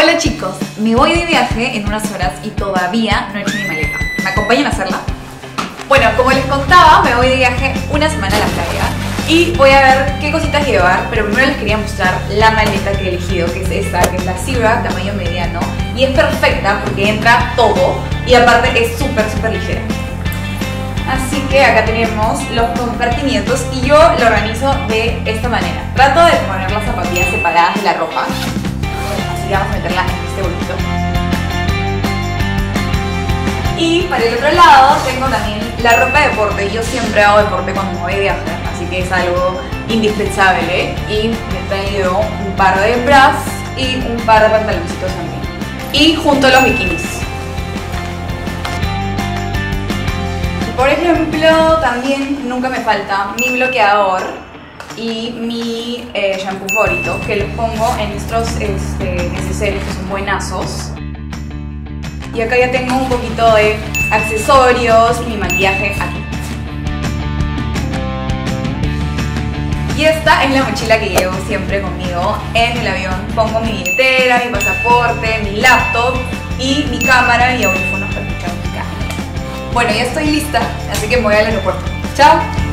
Hola chicos, me voy de viaje en unas horas y todavía no he hecho mi maleta. ¿Me acompañan a hacerla? Bueno, como les contaba, me voy de viaje una semana a la playa y voy a ver qué cositas llevar, pero primero les quería mostrar la maleta que he elegido, que es esta, que es la Zebra tamaño mediano, y es perfecta porque entra todo y aparte es súper ligera. Así que acá tenemos los compartimientos y yo lo organizo de esta manera. Trato de poner las zapatillas separadas de la ropa. Así que vamos a meterla en este bolito. Y para el otro lado tengo también la ropa de deporte. Yo siempre hago deporte cuando me voy de viaje, así que es algo indispensable. Y me he traído un par de bras y un par de pantaloncitos también. Y junto a los bikinis. Por ejemplo, también nunca me falta mi bloqueador y mi shampoo favorito, que los pongo en estos necesarios que son buenazos. Y acá ya tengo un poquito de accesorios y mi maquillaje aquí. Y esta es la mochila que llevo siempre conmigo en el avión. Pongo mi billetera, mi pasaporte, mi laptop y mi cámara y audífonos para escuchar música. Bueno, ya estoy lista, así que me voy al aeropuerto. ¡Chao!